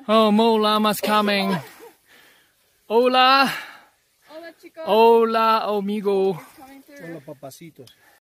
Oh, more llamas coming. Hola. Hola, chicos. Hola, amigo. Coming through. Hola, papacitos.